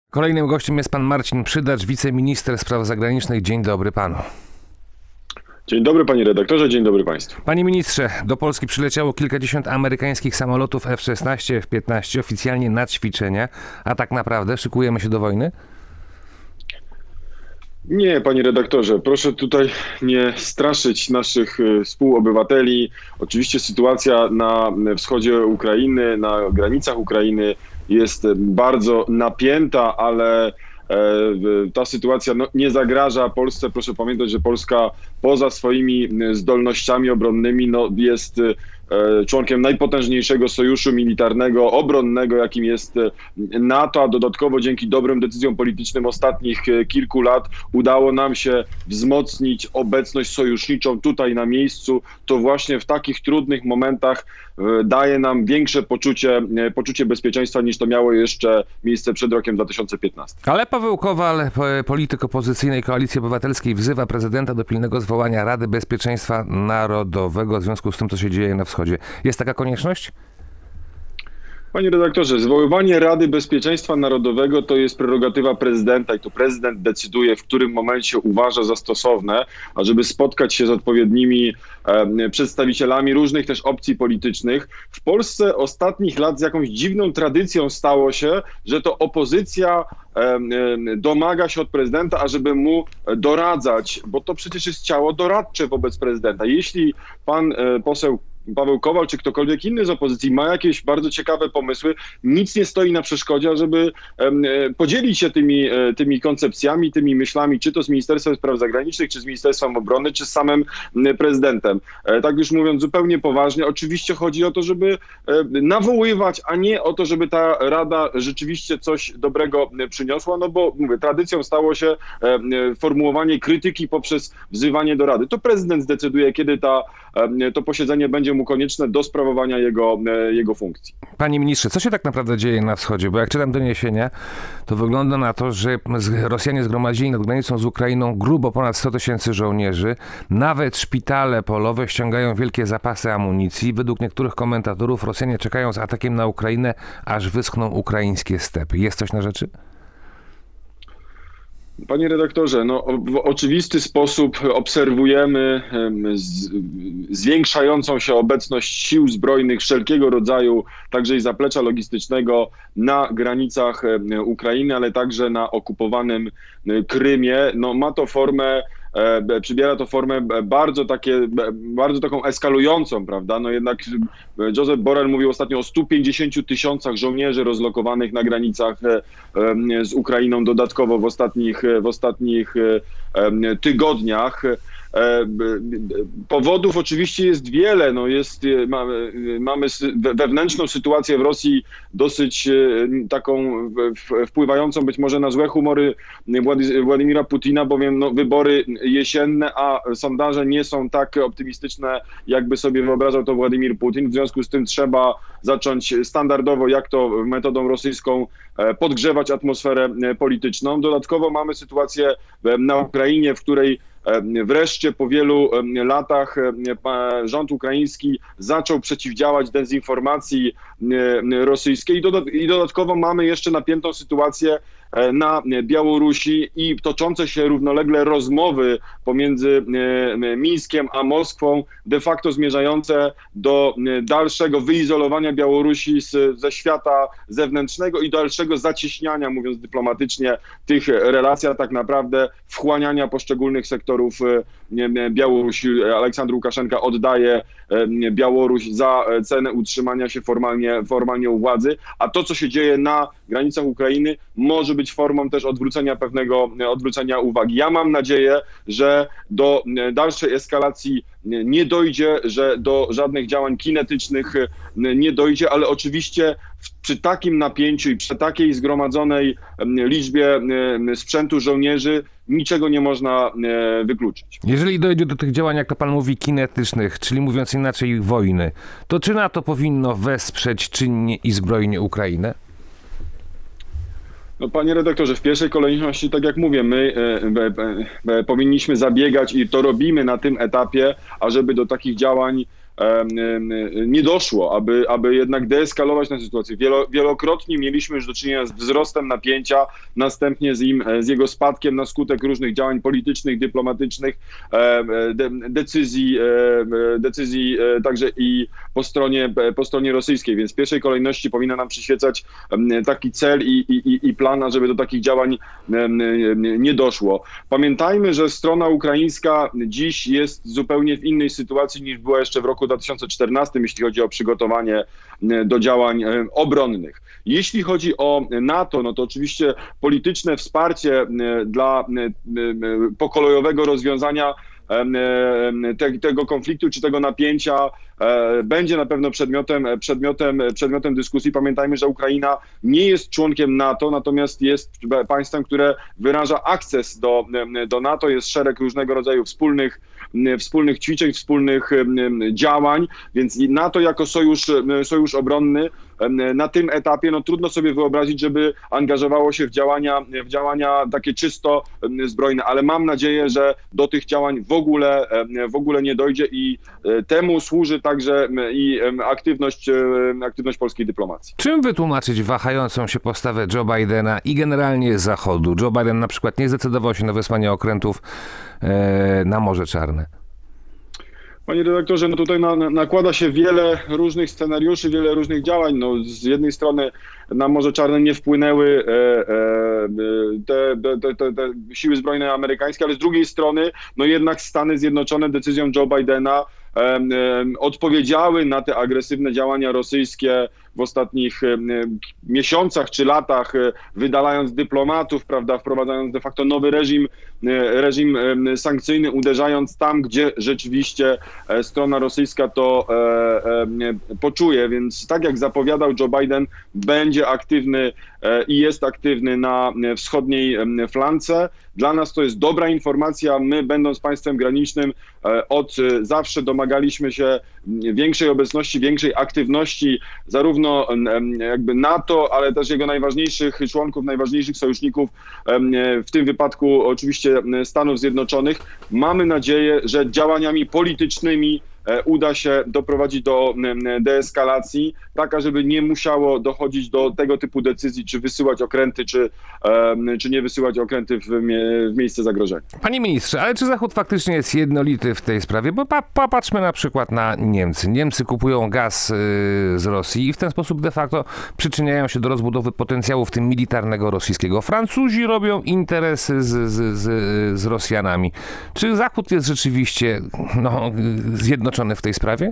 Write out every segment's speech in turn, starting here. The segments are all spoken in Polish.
Kolejnym gościem jest pan Marcin Przydacz, wiceminister spraw zagranicznych. Dzień dobry panu. Dzień dobry panie redaktorze, dzień dobry państwu. Panie ministrze, do Polski przyleciało kilkadziesiąt amerykańskich samolotów F-16, F-15 oficjalnie na ćwiczenia, a tak naprawdę szykujemy się do wojny? Nie, panie redaktorze, proszę tutaj nie straszyć naszych współobywateli. Oczywiście sytuacja na wschodzie Ukrainy, na granicach Ukrainy jest bardzo napięta, ale ta sytuacja nie zagraża Polsce. Proszę pamiętać, że Polska poza swoimi zdolnościami obronnymi jest członkiem najpotężniejszego sojuszu militarnego, obronnego, jakim jest NATO, a dodatkowo dzięki dobrym decyzjom politycznym ostatnich kilku lat udało nam się wzmocnić obecność sojuszniczą tutaj na miejscu. To właśnie w takich trudnych momentach daje nam większe poczucie bezpieczeństwa, niż to miało jeszcze miejsce przed rokiem 2015. Ale Paweł Kowal, polityk opozycyjnej Koalicji Obywatelskiej, wzywa prezydenta do pilnego zwołania Rady Bezpieczeństwa Narodowego w związku z tym, co się dzieje na wschodzie. Jest taka konieczność? Panie redaktorze, zwoływanie Rady Bezpieczeństwa Narodowego to jest prerogatywa prezydenta i to prezydent decyduje, w którym momencie uważa za stosowne, ażeby spotkać się z odpowiednimi przedstawicielami różnych też opcji politycznych. W Polsce ostatnich lat z jakąś dziwną tradycją stało się, że to opozycja domaga się od prezydenta, ażeby mu doradzać, bo to przecież jest ciało doradcze wobec prezydenta. Jeśli pan poseł Paweł Kowal czy ktokolwiek inny z opozycji ma jakieś bardzo ciekawe pomysły, nic nie stoi na przeszkodzie, żeby podzielić się tymi koncepcjami, tymi myślami, czy to z Ministerstwem Spraw Zagranicznych, czy z Ministerstwem Obrony, czy z samym prezydentem. Tak już mówiąc zupełnie poważnie, oczywiście chodzi o to, żeby nawoływać, a nie o to, żeby ta Rada rzeczywiście coś dobrego przyniosła, no bo mówię, tradycją stało się formułowanie krytyki poprzez wzywanie do Rady. To prezydent zdecyduje, kiedy to posiedzenie będzie mu konieczne do sprawowania jego funkcji. Panie ministrze, co się tak naprawdę dzieje na wschodzie? Bo jak czytam doniesienia, to wygląda na to, że Rosjanie zgromadzili nad granicą z Ukrainą grubo ponad 100 000 żołnierzy. Nawet szpitale polowe ściągają wielkie zapasy amunicji. Według niektórych komentatorów Rosjanie czekają z atakiem na Ukrainę, aż wyschną ukraińskie stepy. Jest coś na rzeczy? Panie redaktorze, w oczywisty sposób obserwujemy zwiększającą się obecność sił zbrojnych wszelkiego rodzaju, także i zaplecza logistycznego na granicach Ukrainy, ale także na okupowanym Krymie. Przybiera to formę bardzo taką eskalującą, prawda? Jednak Josep Borrell mówił ostatnio o 150 000 żołnierzy rozlokowanych na granicach z Ukrainą dodatkowo w ostatnich tygodniach. Powodów oczywiście jest wiele. Mamy wewnętrzną sytuację w Rosji dosyć taką wpływającą być może na złe humory Władimira Putina, bowiem wybory jesienne, a sondaże nie są tak optymistyczne, jakby sobie wyobrażał to Władimir Putin. W związku z tym trzeba zacząć standardowo, jak to metodą rosyjską, podgrzewać atmosferę polityczną. Dodatkowo mamy sytuację na Ukrainie, w której wreszcie po wielu latach rząd ukraiński zaczął przeciwdziałać dezinformacji rosyjskiej i dodatkowo mamy jeszcze napiętą sytuację na Białorusi i toczące się równolegle rozmowy pomiędzy Mińskiem a Moskwą, de facto zmierzające do dalszego wyizolowania Białorusi ze świata zewnętrznego i dalszego zacieśniania, mówiąc dyplomatycznie, tych relacji, a tak naprawdę wchłaniania poszczególnych sektorów Białorusi. Aleksandr Łukaszenka oddaje Białoruś za cenę utrzymania się formalnie u władzy, a to, co się dzieje na granicach Ukrainy, może być formą też odwrócenia uwagi. Ja mam nadzieję, że do dalszej eskalacji nie dojdzie, że do żadnych działań kinetycznych nie dojdzie, ale oczywiście przy takim napięciu i przy takiej zgromadzonej liczbie sprzętu żołnierzy niczego nie można wykluczyć. Jeżeli dojdzie do tych działań, jak to pan mówi, kinetycznych, czyli mówiąc inaczej wojny, to czy NATO powinno wesprzeć czynnie i zbrojnie Ukrainę? Panie redaktorze, w pierwszej kolejności, tak jak mówię, my powinniśmy zabiegać i to robimy na tym etapie, ażeby do takich działań nie doszło, aby jednak deeskalować tę sytuację. Wielokrotnie mieliśmy już do czynienia z wzrostem napięcia, następnie z jego spadkiem na skutek różnych działań politycznych, dyplomatycznych, decyzji także i po stronie rosyjskiej, więc w pierwszej kolejności powinna nam przyświecać taki cel i plan, ażeby do takich działań nie doszło. Pamiętajmy, że strona ukraińska dziś jest zupełnie w innej sytuacji niż była jeszcze w roku 2014, jeśli chodzi o przygotowanie do działań obronnych. Jeśli chodzi o NATO, no to oczywiście polityczne wsparcie dla pokolejowego rozwiązania tego konfliktu czy tego napięcia będzie na pewno przedmiotem dyskusji. Pamiętajmy, że Ukraina nie jest członkiem NATO, natomiast jest państwem, które wyraża akces do NATO. Jest szereg różnego rodzaju wspólnych ćwiczeń, wspólnych działań, więc NATO jako sojusz obronny na tym etapie no, trudno sobie wyobrazić, żeby angażowało się w działania takie czysto zbrojne, ale mam nadzieję, że do tych działań w ogóle nie dojdzie i temu służy także i aktywność polskiej dyplomacji. Czym wytłumaczyć wahającą się postawę Joe Bidena i generalnie Zachodu? Joe Biden na przykład nie zdecydował się na wysłanie okrętów na Morze Czarne. Panie redaktorze, no tutaj nakłada się wiele różnych scenariuszy, wiele różnych działań. No, z jednej strony na Morze Czarne nie wpłynęły te siły zbrojne amerykańskie, ale z drugiej strony no jednak Stany Zjednoczone decyzją Joe Bidena odpowiedziały na te agresywne działania rosyjskie w ostatnich miesiącach czy latach, wydalając dyplomatów, prawda, wprowadzając de facto nowy reżim sankcyjny, uderzając tam, gdzie rzeczywiście strona rosyjska to poczuje. Więc tak jak zapowiadał Joe Biden, będzie aktywny i jest aktywny na wschodniej flance. Dla nas to jest dobra informacja. My, będąc państwem granicznym, od zawsze domagaliśmy się większej obecności, większej aktywności zarówno jakby NATO, ale też jego najważniejszych członków, najważniejszych sojuszników, w tym wypadku oczywiście Stanów Zjednoczonych. Mamy nadzieję, że działaniami politycznymi uda się doprowadzić do deeskalacji, taka, żeby nie musiało dochodzić do tego typu decyzji, czy wysyłać okręty, czy nie wysyłać okręty w miejsce zagrożenia. Panie ministrze, ale czy Zachód faktycznie jest jednolity w tej sprawie? Bo popatrzmy na przykład na Niemcy. Niemcy kupują gaz z Rosji i w ten sposób de facto przyczyniają się do rozbudowy potencjału, w tym militarnego rosyjskiego. Francuzi robią interesy z Rosjanami. Czy Zachód jest rzeczywiście zjednoczony w tej sprawie?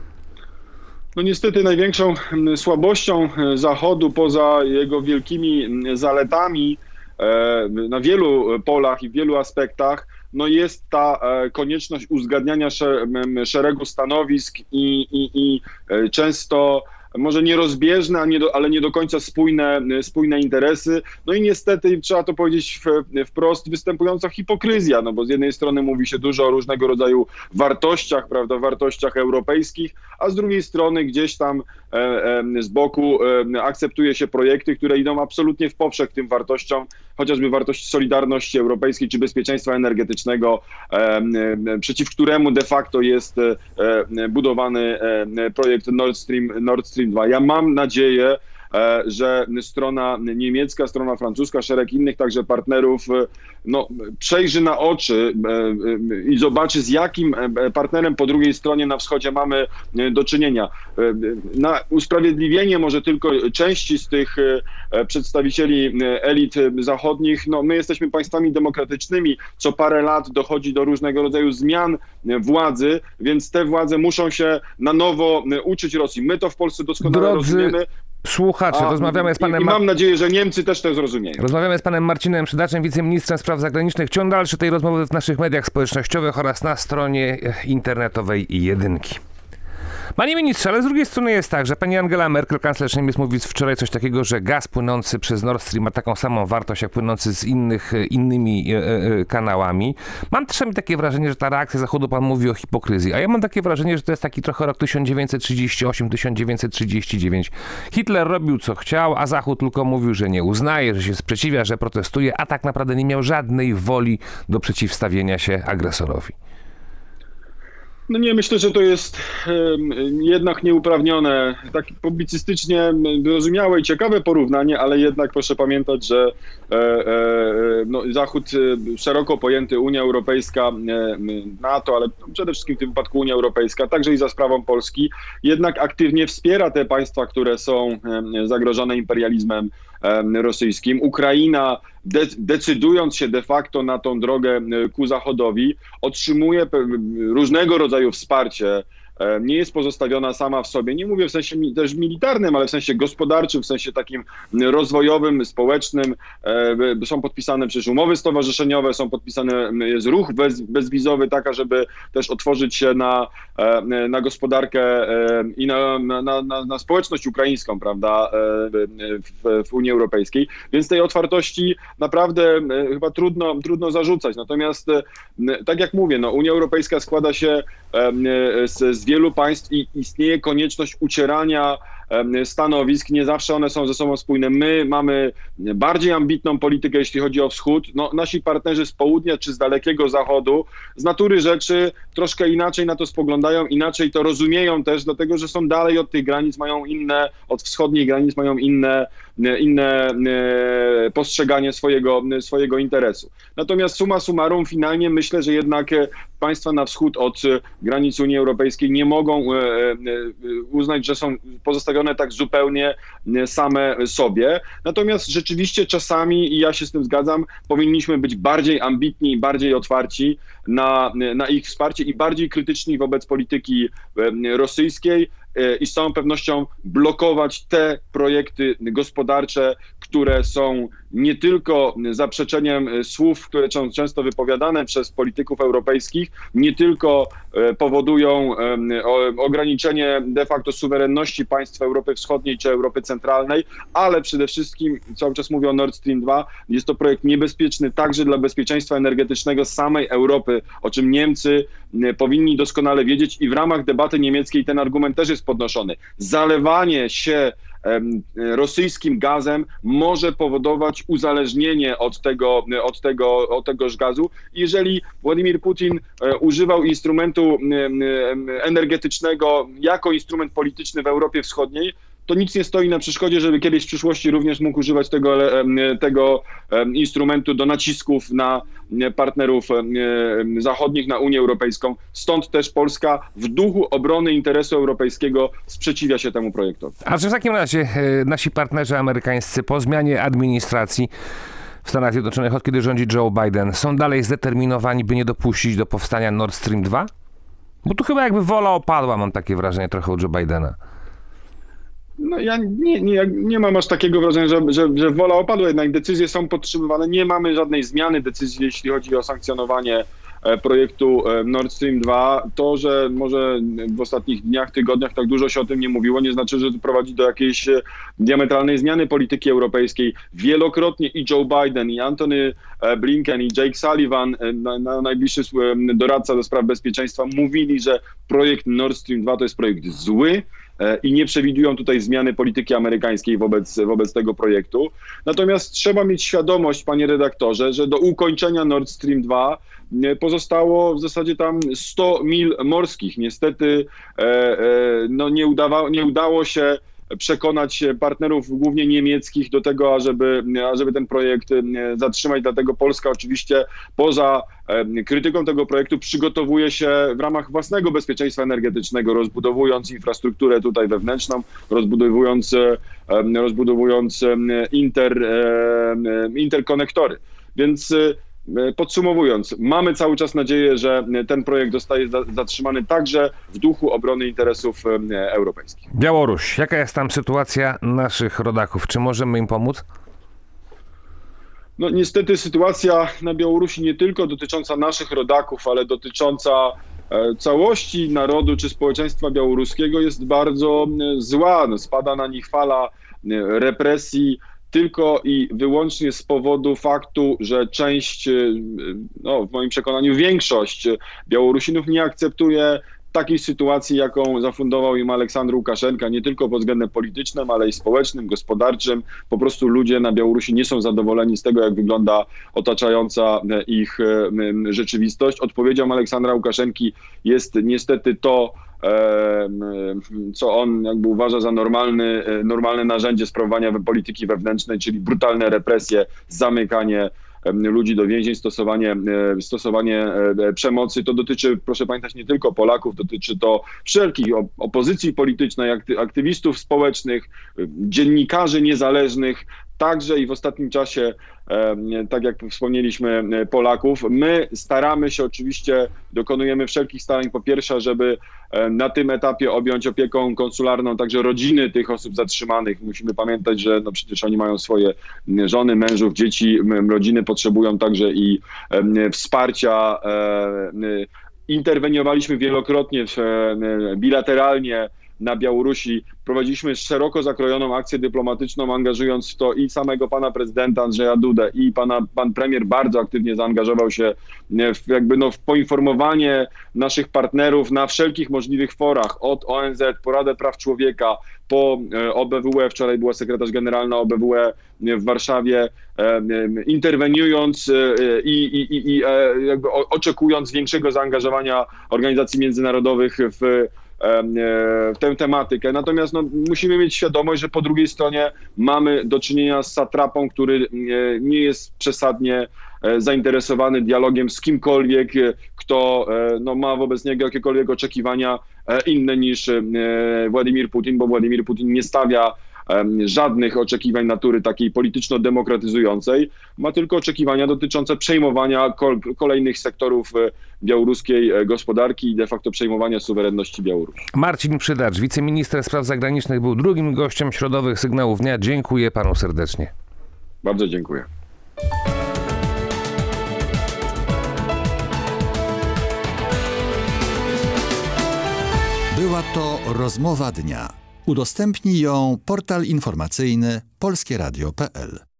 No niestety największą słabością Zachodu, poza jego wielkimi zaletami na wielu polach i w wielu aspektach, no jest ta konieczność uzgadniania szeregu stanowisk i często może nierozbieżne, ale nie do końca spójne interesy. No i niestety, trzeba to powiedzieć wprost, występująca hipokryzja, no bo z jednej strony mówi się dużo o różnego rodzaju wartościach, prawda, wartościach europejskich, a z drugiej strony gdzieś tam z boku akceptuje się projekty, które idą absolutnie w poprzek tym wartościom, chociażby wartości solidarności europejskiej czy bezpieczeństwa energetycznego, przeciw któremu de facto jest budowany projekt Nord Stream 2. Ja mam nadzieję, że strona niemiecka, strona francuska, szereg innych także partnerów przejrzy na oczy i zobaczy, z jakim partnerem po drugiej stronie na wschodzie mamy do czynienia. Na usprawiedliwienie może tylko części z tych przedstawicieli elit zachodnich, my jesteśmy państwami demokratycznymi, co parę lat dochodzi do różnego rodzaju zmian władzy, więc te władze muszą się na nowo uczyć Rosji. My to w Polsce doskonale rozumiemy. Słuchacze, rozmawiamy z panem... I mam nadzieję, że Niemcy też to zrozumieją. Rozmawiamy z panem Marcinem Szydaczem, wiceministrem spraw zagranicznych. Ciąg dalszy tej rozmowy w naszych mediach społecznościowych oraz na stronie internetowej Jedynki. Panie ministrze, ale z drugiej strony jest tak, że pani Angela Merkel, kanclerz Niemiec, mówi wczoraj coś takiego, że gaz płynący przez Nord Stream ma taką samą wartość, jak płynący z innymi kanałami. Mam czasami takie wrażenie, że ta reakcja Zachodu, pan mówi o hipokryzji, a ja mam takie wrażenie, że to jest taki trochę rok 1938-1939. Hitler robił co chciał, a Zachód tylko mówił, że nie uznaje, że się sprzeciwia, że protestuje, a tak naprawdę nie miał żadnej woli do przeciwstawienia się agresorowi. No nie, myślę, że to jest jednak nieuprawnione, tak publicystycznie zrozumiałe i ciekawe porównanie, ale jednak proszę pamiętać, że no, Zachód, szeroko pojęty Unia Europejska, NATO, ale przede wszystkim w tym wypadku Unia Europejska, także i za sprawą Polski, jednak aktywnie wspiera te państwa, które są zagrożone imperializmem rosyjskim. Ukraina, decydując się de facto na tą drogę ku Zachodowi, otrzymuje różnego rodzaju wsparcie. Nie jest pozostawiona sama w sobie, nie mówię w sensie też militarnym, ale w sensie gospodarczym, w sensie takim rozwojowym, społecznym. Są podpisane przecież umowy stowarzyszeniowe, są podpisane, jest ruch bezwizowy, taka, żeby też otworzyć się na gospodarkę i na społeczność ukraińską, prawda, w Unii Europejskiej. Więc tej otwartości naprawdę chyba trudno zarzucać. Natomiast tak jak mówię, no, Unia Europejska składa się z wielu państw i istnieje konieczność ucierania stanowisk. Nie zawsze one są ze sobą spójne. My mamy bardziej ambitną politykę, jeśli chodzi o wschód. No, nasi partnerzy z południa czy z dalekiego zachodu z natury rzeczy troszkę inaczej na to spoglądają, inaczej to rozumieją też, dlatego że są dalej od tych granic, mają inne, od wschodnich granic mają inne postrzeganie swojego interesu. Natomiast summa summarum, finalnie myślę, że jednak państwa na wschód od granic Unii Europejskiej nie mogą uznać, że są pozostawione tak zupełnie same sobie. Natomiast rzeczywiście czasami, i ja się z tym zgadzam, powinniśmy być bardziej ambitni i bardziej otwarci na ich wsparcie i bardziej krytyczni wobec polityki rosyjskiej i z całą pewnością blokować te projekty gospodarcze, które są nie tylko zaprzeczeniem słów, które są często wypowiadane przez polityków europejskich, nie tylko powodują ograniczenie de facto suwerenności państw Europy Wschodniej czy Europy Centralnej, ale przede wszystkim, cały czas mówię o Nord Stream 2, jest to projekt niebezpieczny także dla bezpieczeństwa energetycznego samej Europy, o czym Niemcy powinni doskonale wiedzieć i w ramach debaty niemieckiej ten argument też jest podnoszony. Zalewanie się rosyjskim gazem może powodować uzależnienie od tegoż gazu. Jeżeli Władimir Putin używał instrumentu energetycznego jako instrument polityczny w Europie Wschodniej, to nic nie stoi na przeszkodzie, żeby kiedyś w przyszłości również mógł używać tego instrumentu do nacisków na partnerów zachodnich, na Unię Europejską. Stąd też Polska w duchu obrony interesu europejskiego sprzeciwia się temu projektowi. A czy w takim razie nasi partnerzy amerykańscy po zmianie administracji w Stanach Zjednoczonych, od kiedy rządzi Joe Biden, są dalej zdeterminowani, by nie dopuścić do powstania Nord Stream 2? Bo tu chyba jakby wola opadła, mam takie wrażenie trochę u Joe Bidena. No ja nie mam aż takiego wrażenia, że wola opadła, jednak decyzje są podtrzymywane. Nie mamy żadnej zmiany decyzji, jeśli chodzi o sankcjonowanie projektu Nord Stream 2. To, że może w ostatnich dniach, tygodniach tak dużo się o tym nie mówiło, nie znaczy, że to prowadzi do jakiejś diametralnej zmiany polityki europejskiej. Wielokrotnie i Joe Biden, i Antony Blinken, i Jake Sullivan, najbliższy doradca do spraw bezpieczeństwa, mówili, że projekt Nord Stream 2 to jest projekt zły, i nie przewidują tutaj zmiany polityki amerykańskiej wobec tego projektu. Natomiast trzeba mieć świadomość, panie redaktorze, że do ukończenia Nord Stream 2 pozostało w zasadzie tam 100 mil morskich. Niestety no nie udało się przekonać partnerów, głównie niemieckich, do tego, ażeby ten projekt zatrzymać. Dlatego Polska oczywiście poza krytyką tego projektu przygotowuje się w ramach własnego bezpieczeństwa energetycznego, rozbudowując infrastrukturę tutaj wewnętrzną, rozbudowując interkonektory. Więc podsumowując, mamy cały czas nadzieję, że ten projekt zostaje zatrzymany także w duchu obrony interesów europejskich. Białoruś. Jaka jest tam sytuacja naszych rodaków? Czy możemy im pomóc? No niestety sytuacja na Białorusi nie tylko dotycząca naszych rodaków, ale dotycząca całości narodu czy społeczeństwa białoruskiego jest bardzo zła. No, spada na nich fala represji, tylko i wyłącznie z powodu faktu, że część, no w moim przekonaniu większość Białorusinów nie akceptuje takiej sytuacji, jaką zafundował im Aleksandr Łukaszenka, nie tylko pod względem politycznym, ale i społecznym, gospodarczym. Po prostu ludzie na Białorusi nie są zadowoleni z tego, jak wygląda otaczająca ich rzeczywistość. Odpowiedzią Aleksandra Łukaszenki jest niestety to, co on jakby uważa za normalne narzędzie sprawowania polityki wewnętrznej, czyli brutalne represje, zamykanie ludzi do więzień, stosowanie przemocy. To dotyczy, proszę pamiętać, nie tylko Polaków, dotyczy to wszelkich opozycji politycznej, aktywistów społecznych, dziennikarzy niezależnych, także i w ostatnim czasie, tak jak wspomnieliśmy, Polaków. My staramy się oczywiście, dokonujemy wszelkich starań, po pierwsze, żeby na tym etapie objąć opieką konsularną także rodziny tych osób zatrzymanych. Musimy pamiętać, że no przecież oni mają swoje żony, mężów, dzieci, rodziny potrzebują także i wsparcia. Interweniowaliśmy wielokrotnie bilateralnie na Białorusi. Prowadziliśmy szeroko zakrojoną akcję dyplomatyczną, angażując w to i samego pana prezydenta Andrzeja Dudę, i pan premier bardzo aktywnie zaangażował się w poinformowanie naszych partnerów na wszelkich możliwych forach, od ONZ, po Radę Praw Człowieka, po OBWE, wczoraj była sekretarz generalna OBWE w Warszawie, interweniując i jakby oczekując większego zaangażowania organizacji międzynarodowych w tę tematykę. Natomiast no, musimy mieć świadomość, że po drugiej stronie mamy do czynienia z satrapą, który nie jest przesadnie zainteresowany dialogiem z kimkolwiek, kto no, ma wobec niego jakiekolwiek oczekiwania inne niż Władimir Putin, bo Władimir Putin nie stawia żadnych oczekiwań natury takiej polityczno-demokratyzującej, ma tylko oczekiwania dotyczące przejmowania kolejnych sektorów białoruskiej gospodarki i de facto przejmowania suwerenności Białorusi. Marcin Przydacz, wiceminister spraw zagranicznych, był drugim gościem Środowych Sygnałów Dnia. Dziękuję panu serdecznie. Bardzo dziękuję. Była to rozmowa dnia. Udostępnij ją portal informacyjny polskieradio.pl.